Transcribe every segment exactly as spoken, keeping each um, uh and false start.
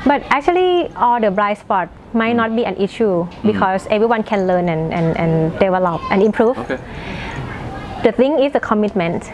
But actually, all the blind spot might not be an issue because mm. everyone can learn and, and, and develop and improve. Okay. The thing is the commitment.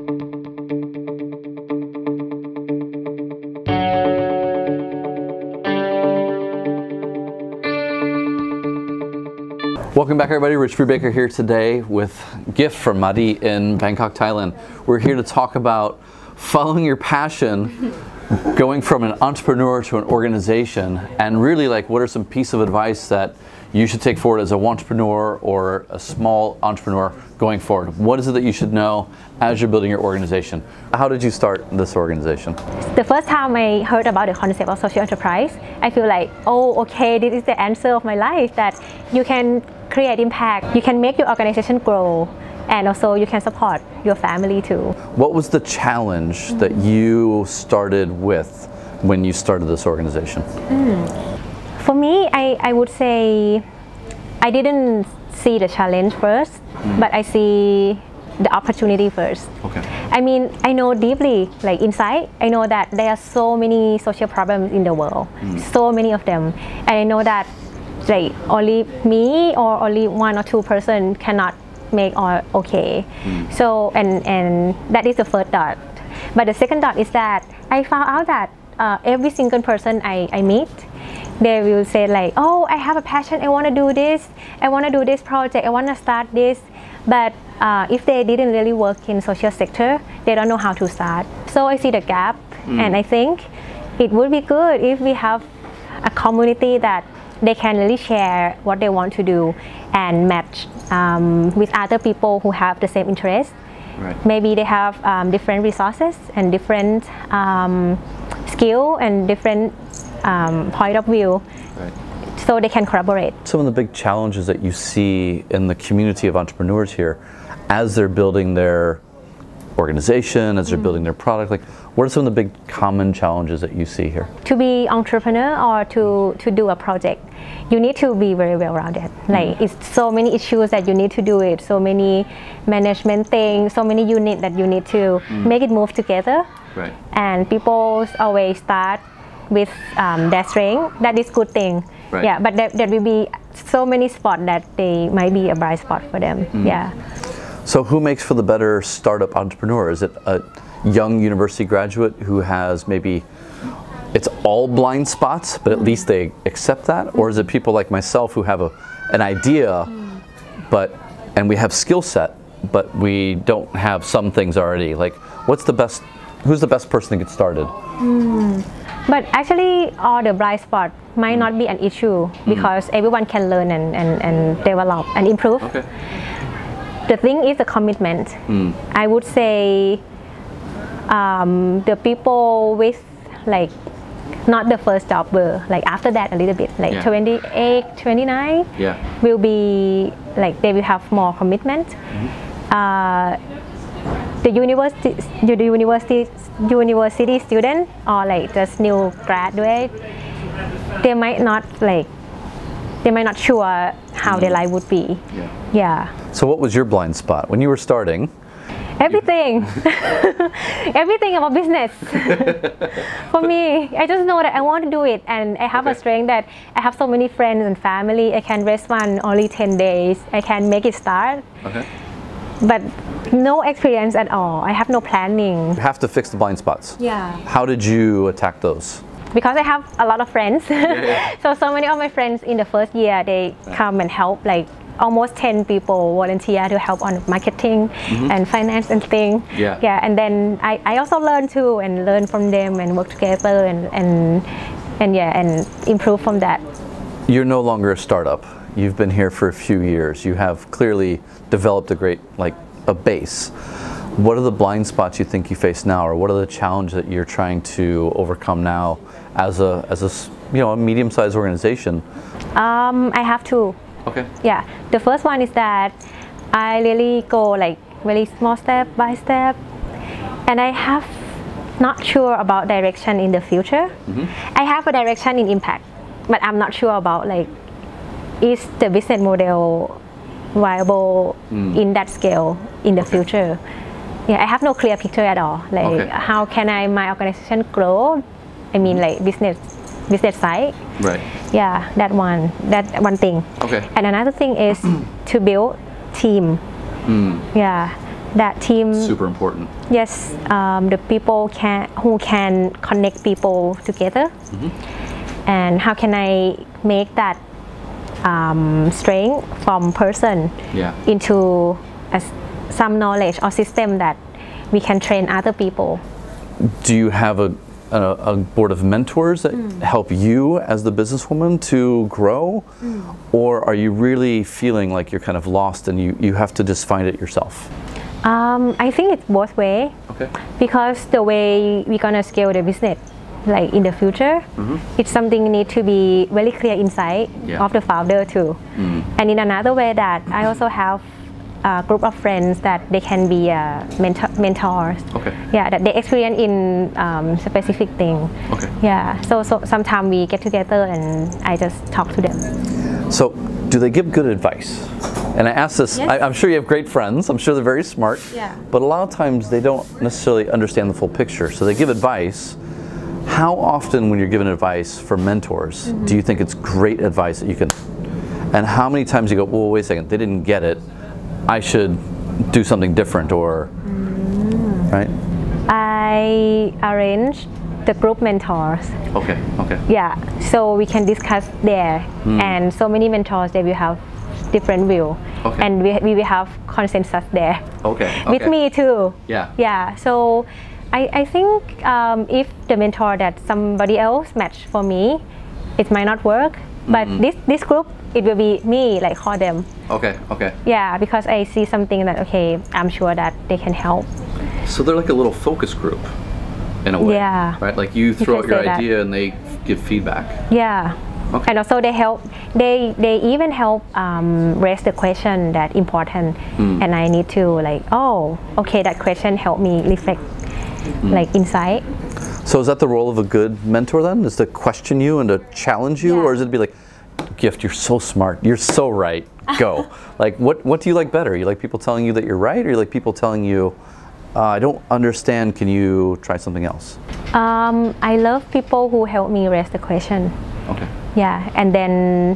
Welcome back, everybody. Rich Brubaker here today with Gift from Ma in Bangkok, Thailand. We're here to talk about following your passion, going from an entrepreneur to an organization, and really like what are some pieces of advice that you should take forward as a entrepreneur or a small entrepreneur going forward. What is it that you should know as you're building your organization? How did you start this organization? The first time I heard about the concept of social enterprise, I feel like, oh, okay, this is the answer of my life, that you can create impact, you can make your organization grow, and also you can support your family too. What was the challenge mm. that you started with when you started this organization? Mm. For me, I, I would say I didn't see the challenge first, mm. but I see the opportunity first. Okay. I mean, I know deeply, like inside, I know that there are so many social problems in the world, mm. so many of them, and I know that like only me or only one or two person cannot make all okay. Mm. So and and that is the first thought. But the second thought is that I found out that uh, every single person I, I meet, they will say like, oh, I have a passion, I want to do this, I want to do this project, I want to start this. But uh, if they didn't really work in social sector, they don't know how to start. So I see the gap, mm. and I think it would be good if we have a community that they can really share what they want to do and match um, with other people who have the same interest. Right. Maybe they have um, different resources and different um, skill and different um, point of view, right. so they can collaborate. Some of the big challenges that you see in the community of entrepreneurs here as they're building their organization, as they're mm. building their product, like what are some of the big common challenges that you see here? To be entrepreneur or to, to do a project, you need to be very well rounded. Like mm. it's so many issues that you need to do it, so many management things, so many units that you need to mm. make it move together. Right. And people always start with um, their strength. That is good thing. Right. Yeah, but there, there will be so many spots that they might be a bright spot for them. Mm. Yeah. So who makes for the better startup entrepreneur? Is it a young university graduate who has maybe, it's all blind spots, but at least they accept that? Or is it people like myself who have a, an idea, but, and we have skill set, but we don't have some things already? Like, what's the best, who's the best person to get started? Mm. But actually, all the blind spots might mm. not be an issue because mm. everyone can learn and, and, and develop and improve. Okay. The thing is the commitment. Mm. I would say um, the people with like not the first job were like after that a little bit like yeah. twenty-eight, twenty-nine yeah. will be like they will have more commitment. Mm-hmm. uh, the university, the university, university student or like just new graduate, they might not like they might not sure how mm. their life would be. Yeah. Yeah. So what was your blind spot when you were starting? Everything. Everything about business. For me, I just know that I want to do it, and I have okay. a strength that I have so many friends and family. I can rest one only ten days. I can make it start. Okay. But no experience at all. I have no planning. You have to fix the blind spots. Yeah. How did you attack those? Because I have a lot of friends. Yeah, yeah. so so many of my friends in the first year, they yeah. come and help, like almost ten people volunteer to help on marketing mm-hmm. and finance and things. Yeah. Yeah. And then I, I also learn too and learn from them and work together and, and and yeah and improve from that. You're no longer a startup. You've been here for a few years. You have clearly developed a great like a base. What are the blind spots you think you face now, or what are the challenges that you're trying to overcome now as a as a you know a medium-sized organization? Um, I have two. Okay. Yeah. The first one is that I really go like very small step by step, and I have not sure about direction in the future. Mm-hmm. I have a direction in impact, but I'm not sure about like is the business model viable mm. in that scale in the okay. future. Yeah, I have no clear picture at all. Like, okay. how can I my organization grow? I mean, like business business side. Right. Yeah, that one. That one thing. Okay. And another thing is to build team. Mm. Yeah, that team. Super important. Yes, um, the people can who can connect people together. Mm-hmm. And how can I make that um, strength from person yeah. into a, some knowledge or system that we can train other people. Do you have a, a, a board of mentors that mm. help you as the businesswoman to grow? Mm. Or are you really feeling like you're kind of lost and you, you have to just find it yourself? Um, I think it's both way. Okay. Because the way we're gonna scale the business, like in the future, mm-hmm. it's something need to be very clear inside yeah. of the founder too. Mm. And in another way that I also have a group of friends that they can be uh, mentor, mentors. Okay. Yeah, that they experience in um, specific thing. Okay. Yeah. So so sometimes we get together and I just talk to them. So, do they give good advice? And I ask this. Yes. I, I'm sure you have great friends. I'm sure they're very smart. Yeah. But a lot of times they don't necessarily understand the full picture. So they give advice. How often, when you're given advice from mentors, mm-hmm. do you think it's great advice that you can? And how many times you go, well, wait a second, they didn't get it. I should do something different, or mm. right? I arrange the group mentors. Okay. Okay. Yeah. So we can discuss there, mm. and so many mentors they will have different view, okay. and we we will have consensus there. Okay. okay. With me too. Yeah. Yeah. So I I think um, if the mentor that somebody else match for me, it might not work. But mm-hmm. this this group, it will be me, like call them. Okay, okay. Yeah, because I see something that, okay, I'm sure that they can help. So they're like a little focus group, in a way. Yeah. Right, like you throw you out your idea that. and they give feedback. Yeah. Okay. And also they help, they they even help um, raise the question that important. Mm. And I need to like, oh, okay, that question helped me reflect mm. like insight. So is that the role of a good mentor then? Is to question you and to challenge you? Yeah. Or is it to be like, Gift, you're so smart, you're so right, go. Like what, what do you like better? You like people telling you that you're right, or you like people telling you, uh, I don't understand, can you try something else? Um, I love people who help me raise the question. Okay. Yeah, and then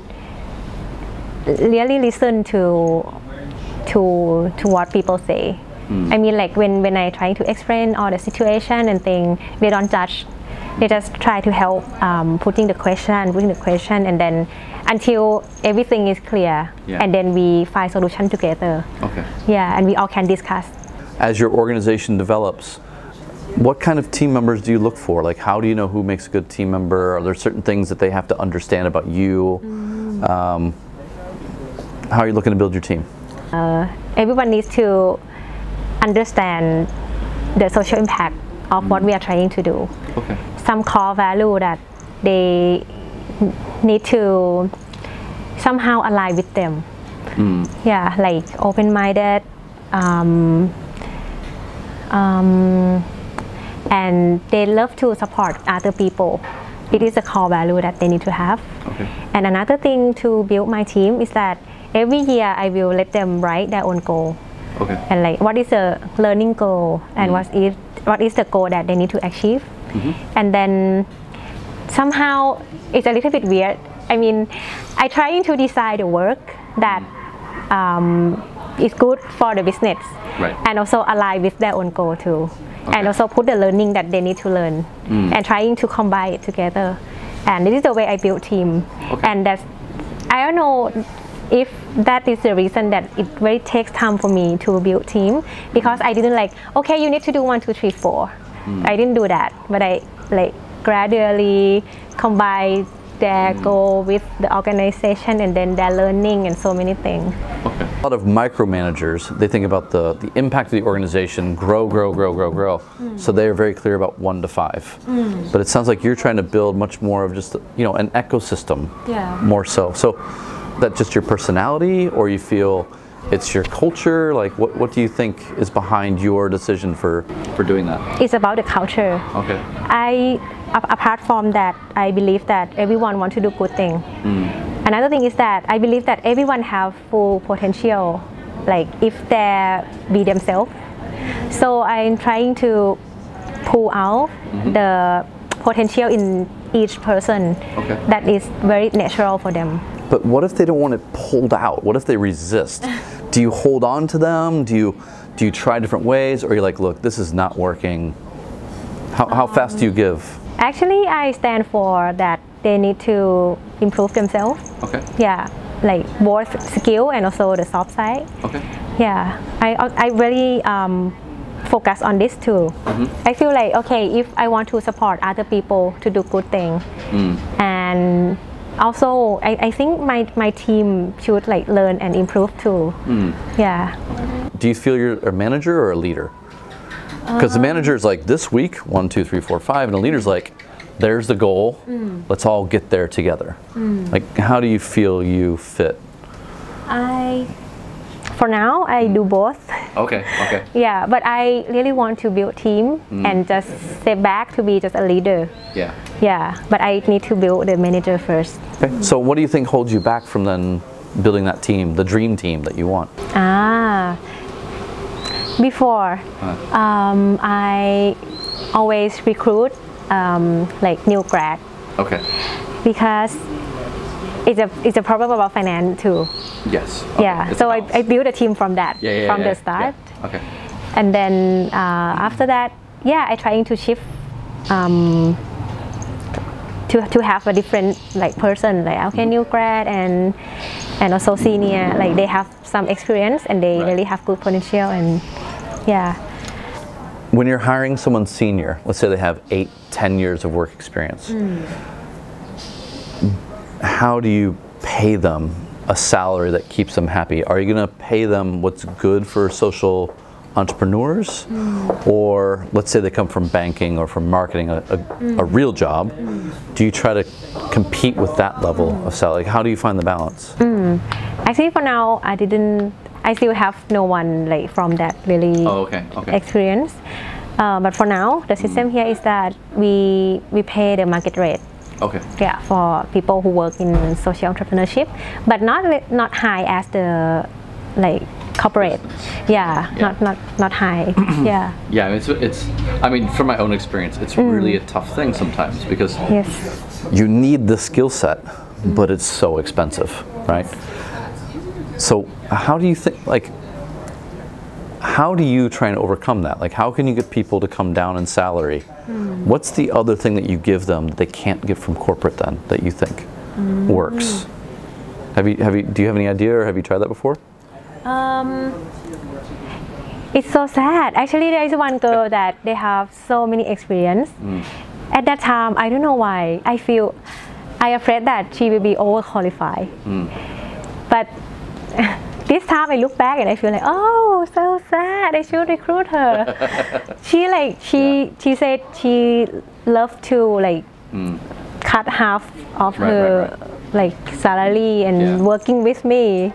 really listen to, to, to what people say. Mm. I mean, like when, when I try to explain all the situation and thing, they don't judge. They just try to help um, putting the question, putting the question, and then until everything is clear, yeah. and then we find solution together. Okay. Yeah, and we all can discuss. As your organization develops, what kind of team members do you look for? Like, how do you know who makes a good team member? Are there certain things that they have to understand about you? Mm. Um, how are you looking to build your team? Uh, everyone needs to understand the social impact of mm. what we are trying to do. Okay. Some core value that they need to somehow align with them. Mm. Yeah, like open-minded, um, um, and they love to support other people. It is a core value that they need to have. Okay. And another thing to build my team is that every year I will let them write their own goal. Okay. And like what is the learning goal and mm. what is what is the goal that they need to achieve. Mm-hmm. And then somehow it's a little bit weird. I mean, I trying to design the work that um, is good for the business, right. and also align with their own goal too. Okay. And also put the learning that they need to learn, mm. and trying to combine it together. And this is the way I build team. Okay. And that's, I don't know if that is the reason that it really takes time for me to build team, because I didn't like, okay, you need to do one, two, three, four. Mm. I didn't do that, but I like gradually combine their mm. goal with the organization and then their learning and so many things. Okay. A lot of micromanagers, they think about the, the impact of the organization, grow, grow, grow, grow, grow. Mm. So they are very clear about one to five. Mm. But it sounds like you're trying to build much more of just, you know, an ecosystem, yeah. more so. So that just your personality, or you feel it's your culture? Like what, what do you think is behind your decision for, for doing that? It's about the culture. Okay. I, apart from that, I believe that everyone wants to do good thing. Mm. Another thing is that I believe that everyone have full potential, like if they be themselves. So I'm trying to pull out mm-hmm. the potential in each person. Okay. That is very natural for them. But what if they don't want it pulled out? What if they resist? Do you hold on to them? Do you do you try different ways, or are you like, look, this is not working? How how um, fast do you give? Actually, I stand for that they need to improve themselves. Okay. Yeah, like both skill and also the soft side. Okay. Yeah, I I really um, focus on this too. Mm-hmm. I feel like, okay, if I want to support other people to do good things, mm. and also I, I think my, my team should like learn and improve too. Mm. Yeah. Do you feel you're a manager or a leader? Because um, the manager is like, this week, one, two, three, four, five, and the leader's like, there's the goal, mm. let's all get there together. Mm. Like, how do you feel you fit? I, for now, I do both. Okay, okay. Yeah, but I really want to build a team mm. and just step back to be just a leader. Yeah. Yeah, but I need to build the manager first. Okay. So what do you think holds you back from then building that team, the dream team that you want? Ah, before, huh. um, I always recruit um, like new grad. Okay. Because it's a it's a problem about finance too. Yes. Okay. Yeah. It's so I, I built a team from that, yeah, yeah, from yeah, the start. Yeah. Okay. And then uh, after that, yeah, I trying to shift um, to to have a different like person, like okay, new grad and and also senior, like they have some experience and they right. really have good potential, and yeah. When you're hiring someone senior, let's say they have eight, ten years of work experience, mm. how do you pay them a salary that keeps them happy? Are you going to pay them what's good for social entrepreneurs? Mm. Or let's say they come from banking or from marketing, a, a, mm. a real job. Mm. Do you try to compete with that level mm. of salary? How do you find the balance? Mm. Actually, for now, I didn't, I still have no one like from that really oh, okay. Okay. experience. Uh, but for now, the system mm. here is that we we pay the market rate. Okay. Yeah, for people who work in social entrepreneurship, but not not high as the like corporate. Yeah, yeah. not not not high. Yeah. Yeah, it's it's. I mean, from my own experience, it's mm. really a tough thing sometimes because yes. you need the skill set, mm. but it's so expensive, right? So how do you think like? How do you try and overcome that? Like, how can you get people to come down in salary? Mm. What's the other thing that you give them that they can't get from corporate then, that you think mm. works? Have you, have you, do you have any idea, or have you tried that before? Um, it's so sad. Actually, there is one girl that they have so many experience. Mm. At that time, I don't know why, I feel, I afraid that she will be overqualified. Mm. But this time I look back and I feel like, oh, so sad, I should recruit her. she like, she, yeah. she said she loved to like mm. cut half of right, her right, right. like salary and yeah. working with me.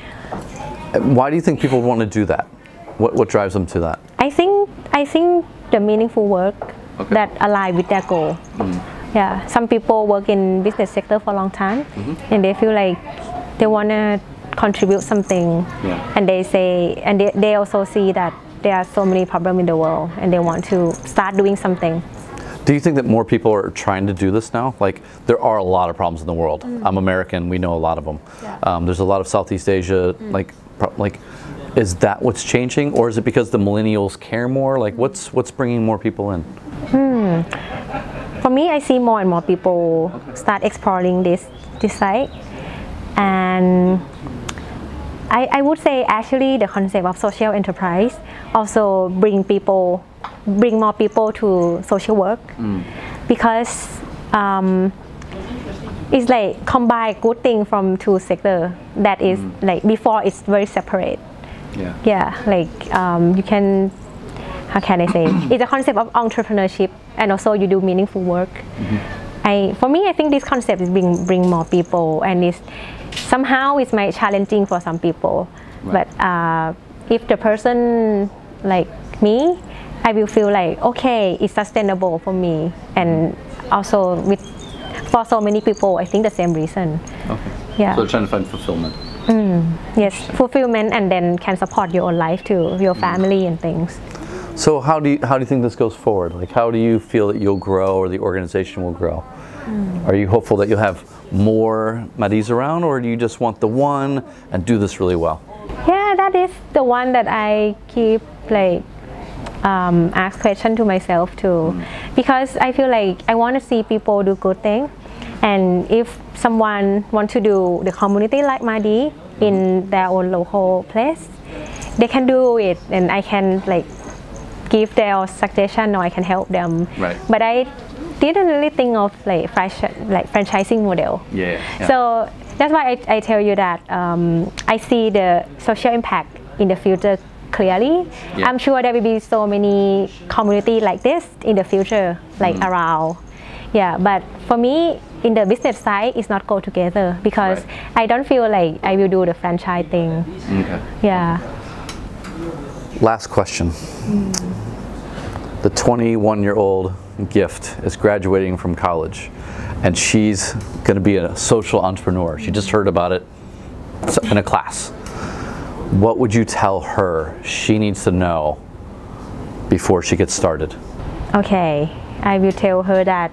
Why do you think people want to do that? What, what drives them to that? I think, I think the meaningful work okay. that align with their goal. Mm. Yeah, some people work in business sector for a long time mm-hmm. and they feel like they want to contribute something yeah. and they say and they, they also see that there are so many problems in the world and they want to start doing something. Do you think that more people are trying to do this now? Like, there are a lot of problems in the world. Mm. I'm American, we know a lot of them. Yeah. Um, there's a lot of Southeast Asia, mm. like, like, is that what's changing, or is it because the millennials care more? Like, what's what's bringing more people in? Hmm. For me, I see more and more people okay. start exploring this this site, and I, I would say actually the concept of social enterprise also bring people, bring more people to social work mm. because um, it's like combine good thing from two sectors that is mm. like before it's very separate. Yeah. Yeah, like um, you can, how can I say? It's a concept of entrepreneurship and also you do meaningful work. Mm-hmm. I, for me, I think this concept is bring bring more people and it's somehow it's might challenging for some people, right. but uh, if the person like me, I will feel like okay, it's sustainable for me, and also with for so many people, I think the same reason. Okay. Yeah. So they're trying to find fulfillment. Mm, yes, fulfillment, and then can support your own life too, your family mm. and things. So how do you how do you think this goes forward? Like, how do you feel that you'll grow or the organization will grow? Mm. Are you hopeful that you'll have more Madis around, or do you just want the one and do this really well? Yeah, that is the one that I keep like um, ask question to myself too, mm. because I feel like I want to see people do good things, and if someone want to do the community like Madi in their own local place, they can do it, and I can like give their suggestion or I can help them. Right. But I didn't really think of like franchise, like franchising model. Yeah. yeah. So that's why I, I tell you that um, I see the social impact in the future clearly. Yeah. I'm sure there will be so many community like this in the future, like mm. around. Yeah, but for me, in the business side, it's not go together because right. I don't feel like I will do the franchise thing. Okay. Yeah. Last question. Mm. The twenty-one-year-old Gift is graduating from college, and she's going to be a social entrepreneur. She just heard about it in a class. What would you tell her she needs to know before she gets started? Okay, I will tell her that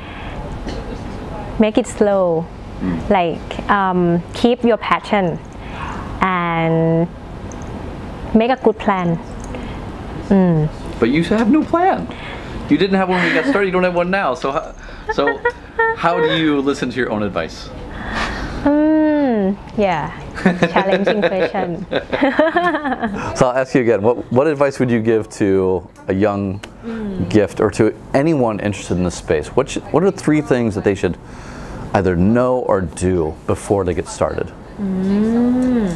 make it slow, mm. like um, keep your passion and make a good plan. Mm. But you have no plan. You didn't have one when you got started. You don't have one now. So, how, so how do you listen to your own advice? Mm, yeah, challenging question. So I'll ask you again. What what advice would you give to a young mm. Gift or to anyone interested in this space? What should, what are three things that they should either know or do before they get started? Mm.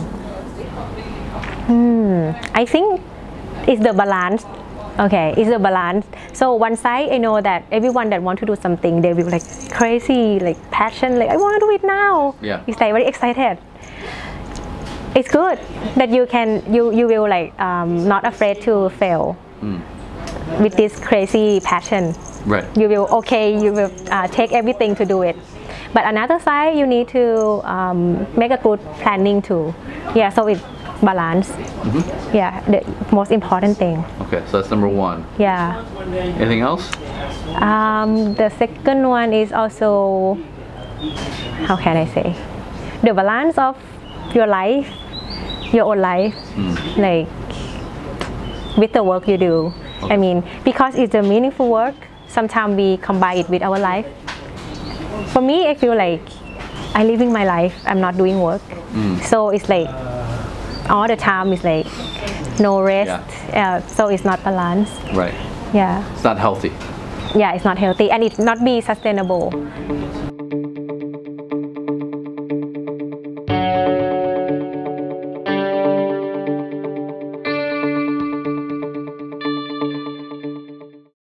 Mm, I think it's the balance. Okay, it's a balance. So one side, I know that everyone that want to do something, they will be like crazy, like passion, like I want to do it now. Yeah. It's like very excited. It's good that you can, you you will like um, not afraid to fail mm. with this crazy passion. Right. You will okay. You will uh, take everything to do it. But another side, you need to um, make a good planning too. Yeah. So it. Balance. Mm-hmm. Yeah, the most important thing. Okay, so that's number one. Yeah. Anything else? Um, the second one is also, how can I say, the balance of your life, your own life, mm. like with the work you do. Okay. I mean, because it's a meaningful work, sometimes we combine it with our life. For me, I feel like I'm living my life, I'm not doing work. Mm. So it's like, all the time is like no rest, yeah. uh, so it's not balanced. Right. Yeah. It's not healthy. Yeah, it's not healthy, and it's not be sustainable.